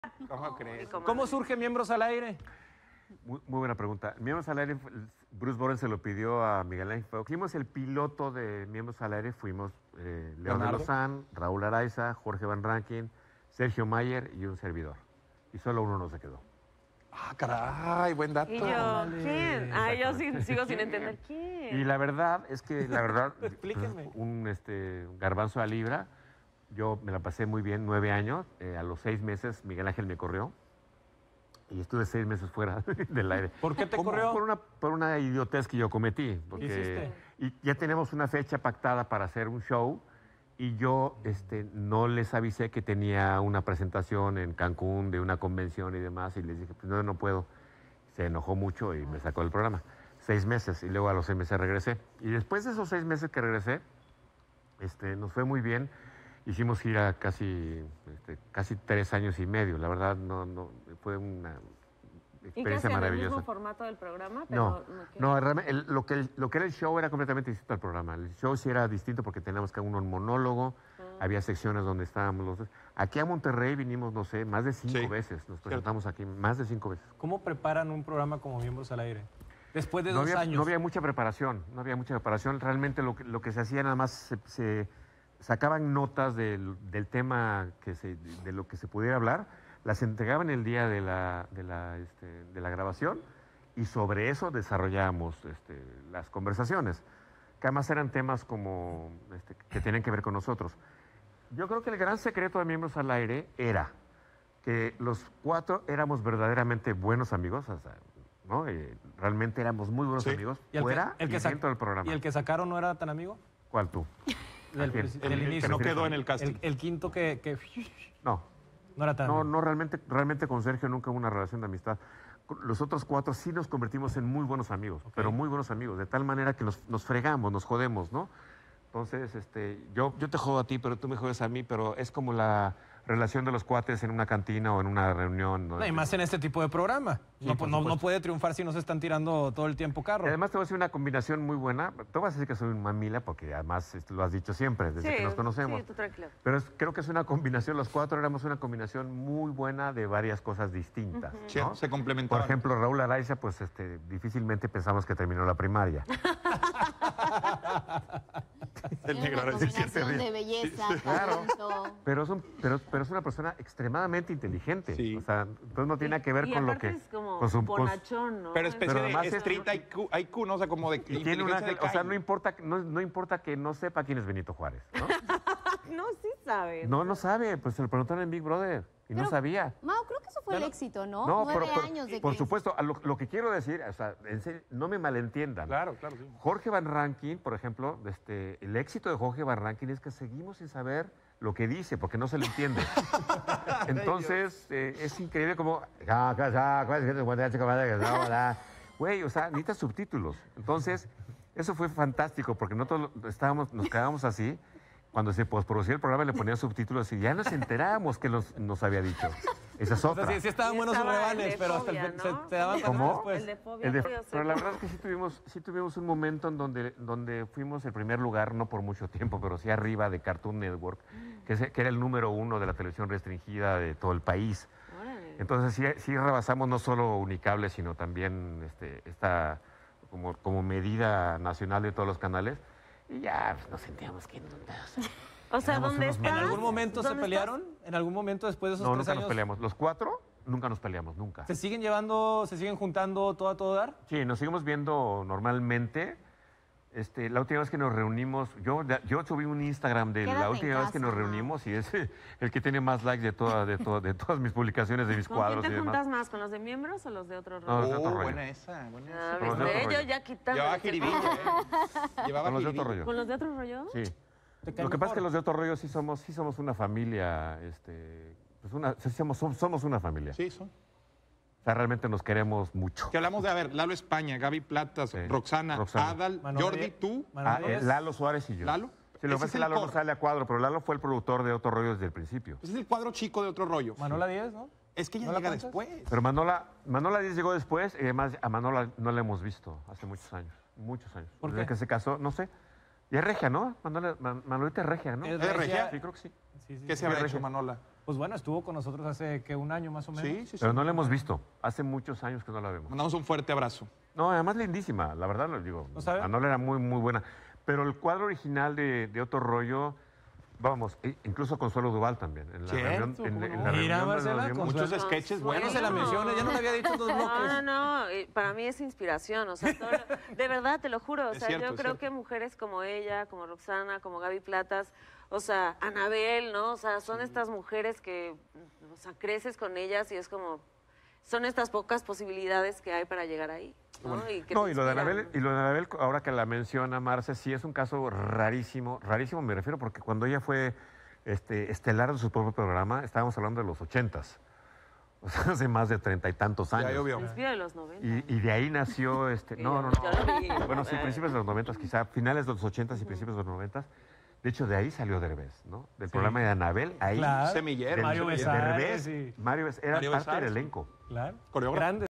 ¿Cómo crees? ¿Cómo surge Miembros al Aire? Muy buena pregunta. Miembros al Aire, Bruce Boren se lo pidió a Miguel Ángel. Fuimos el piloto de Miembros al Aire, fuimos León de Leonardo. Lozán, Raúl Araiza, Jorge Van Rankin, Sergio Mayer y un servidor. Y solo uno no se quedó. Ah, caray, buen dato. Y yo, ¿quién? Ah, yo sigo sin entender quién. Y la verdad es que, Explíquenme. un garbanzo a libra. Yo me la pasé muy bien, 9 años. A los 6 meses Miguel Ángel me corrió. Y estuve 6 meses fuera del aire. ¿Por qué te ¿Cómo? corrió? Por una idiotez que yo cometí. Porque, hiciste? y ya teníamos una fecha pactada para hacer un show y yo no les avisé que tenía una presentación en Cancún de una convención y demás y les dije, pues no puedo. Se enojó mucho y me sacó del programa. 6 meses y luego a los 6 meses regresé. Y después de esos 6 meses que regresé, nos fue muy bien. Hicimos gira casi 3 años y medio. La verdad, fue una ¿Y qué experiencia hacían? ¿El maravillosa. mismo formato del programa? No, ¿qué? no, realmente lo que era el show era completamente distinto al programa. El show sí era distinto porque teníamos cada uno un monólogo, había secciones donde estábamos los dos. Aquí a Monterrey vinimos, no sé, más de 5 Sí, veces. Nos presentamos aquí más de 5 veces. ¿Cómo preparan un programa como Miembros al Aire? Después de No 2 años. no había mucha preparación, no había mucha preparación. Realmente lo que se hacía nada más se sacaban notas del tema de lo que se pudiera hablar, las entregaban el día de la grabación y sobre eso desarrollábamos las conversaciones, que además eran temas como que tienen que ver con nosotros. Yo creo que el gran secreto de Miembros al Aire era que los 4 éramos verdaderamente buenos amigos, o sea, ¿no? Realmente éramos muy buenos Sí. amigos, ¿Y fuera y dentro del programa. ¿Y el que sacaron no era tan amigo? ¿Cuál tú? Del, ¿A quién? del El inicio. que no quedó en el casting. El quinto que No, no era tan amigo. no, realmente con Sergio nunca hubo una relación de amistad. Los otros 4 sí nos convertimos en muy buenos amigos, pero muy buenos amigos, de tal manera que nos fregamos, nos jodemos, ¿no? Entonces, yo te jodo a ti, pero tú me jodes a mí, pero es como la relación de los cuates en una cantina o en una reunión, ¿no? No, y más en este tipo de programa. Sí, no, por no supuesto. puede triunfar si no se están tirando todo el tiempo Y carro. además te voy a decir una combinación muy buena. Tú vas a decir que soy un mamila, porque además lo has dicho siempre, desde que nos conocemos. Sí, tú tranquilo. Pero creo que es una combinación, los 4 éramos una combinación muy buena de varias cosas distintas. Sí, ¿no? se complementaban. Por ejemplo, Raúl Araiza, pues difícilmente pensamos que terminó la primaria. El Tiene negro una ahora sí que combinación de belleza, Claro. talento. Pero es una persona extremadamente inteligente. Sí. O sea, entonces no tiene nada que ver Y con lo aparte que... es como con su- bonachón, ¿no? Pero especie Pero de además es- street IQ, ¿no? O sea, como de y tiene inteligencia de o sea, calle. no importa que no sepa quién es Benito Juárez, ¿no? No, sí saben. No sabe, pues se lo preguntaron en Big Brother y no Pero, sabía. Mau, creo que eso fue el éxito, ¿no? No, 9 pero, años de por que... supuesto, lo que quiero decir, o sea, en serio, no me malentiendan. Claro, claro, sí. Jorge Van Rankin, por ejemplo, el éxito de Jorge Van Rankin es que seguimos sin saber lo que dice, porque no se le entiende. Entonces, es increíble como... Güey, o sea, necesitas subtítulos. Entonces, eso fue fantástico, porque nosotros nos quedábamos así. Cuando se postproducía el programa le ponían subtítulos y ya nos enterábamos que nos había dicho. Esa es O otra. sea, sí estaban Y buenos sus estaba el rebanes, de pero hasta Fobia, el ¿no? se daban ¿Cómo? después. El de fobia. El de- yo sé. pero la verdad es que sí tuvimos un momento en donde fuimos el primer lugar, no por mucho tiempo, pero sí arriba de Cartoon Network, que era el número 1 de la televisión restringida de todo el país. Órale. Entonces sí rebasamos no solo Unicable, sino también esta como medida nacional de todos los canales. Y ya pues, nos sentíamos que... O sea, éramos ¿dónde unos estás? ¿En algún momento se ¿Dónde pelearon? ¿En algún momento después de esos No, 3 nunca años? nos peleamos. Los 4 nunca nos peleamos, nunca. ¿Se siguen llevando, se siguen juntando todo a todo dar? Sí, nos seguimos viendo normalmente. La última vez que nos reunimos, yo subí un Instagram de Quédate la en última vez que casa, nos Mau. reunimos y es el que tiene más likes de todas mis publicaciones, de mis ¿Con quién cuadros te y juntas demás. más? ¿Con los de miembros o los de otro No, rollo? los de otro rollo. Buena esa, buena Ah, esa. Con los de ¿viste? otro Yo rollo. ya quitando. Llevaba jiribilla, ¿eh? Llevaba Con los de otro jiribilla. rollo. ¿Con los de otro rollo? Sí. ¿Te cae Lo que pasa es que mejor? los de otro rollo sí somos una familia, sí somos una familia. Sí, son. O sea, realmente nos queremos mucho. Que hablamos de, a ver, Lalo España, Gaby Platas, Sí. Roxana, Roxana. Adal, Manolo Jordi, Díaz. tú. Manolo Díaz. Lalo Suárez y yo. ¿Lalo? Sí, lo Ese que pasa es es que el Lalo no core. sale a cuadro, pero Lalo fue el productor de Otro Rollo desde el principio. Ese es el cuadro chico de otro rollo. Manola 10, ¿no? Es que ella ¿No la llega cuentas? después. Pero Manola Díaz llegó después y además a Manola no la hemos visto hace muchos años. Muchos años. ¿Por Desde qué? que se casó, no sé. Y es regia, ¿no? Manolita es regia, ¿no? ¿Es regia? Sí, creo que sí. Sí, sí, ¿Qué sí. se habrá Sí, hecho regia. Manola? Pues bueno, estuvo con nosotros hace que un año más o menos. Sí, sí, sí. Pero no la hemos visto. Hace muchos años que no la vemos. Mandamos un fuerte abrazo. No, además lindísima, la verdad lo digo. ¿No sabe? Anol era muy, muy buena. Pero el cuadro original de Otro Rollo, vamos, incluso Consuelo Duval también. En la Cierto, reunión, ¿cómo no? la Mira, reunión de Marcela, los miembros. Muchos Consuelo. sketches Ya buenos. no se la menciona, ya no le había dicho en dos bloques. No, no, no, para mí es inspiración, o sea, de verdad, te lo juro, o Es sea, cierto, yo es creo cierto. que mujeres como ella, como Roxana, como Gaby Platas, o sea, Anabel, ¿no? O sea, son estas mujeres que, o sea, creces con ellas y es como, son estas pocas posibilidades que hay para llegar ahí, ¿no? Y que No, te y lo de inspiran. Anabel, ahora que la menciona Marce, sí es un caso rarísimo, rarísimo me refiero, porque cuando ella fue estelar de su propio programa, estábamos hablando de los 80s, o sea, hace más de 30 y tantos años. Ya llovió. Principio de los 90. Y de ahí nació, no, no, Yo lo no, vi. bueno, sí, principios de los 90, quizá finales de los 80s y principios de los 90. De hecho, de ahí salió Derbez, ¿no? Del programa de Anabel, ahí. Claro. Semillero. Mario Derbez, Besares, sí. Mario Besares, era Mario parte del Besares. elenco. Claro. Coreógrafo. Grande.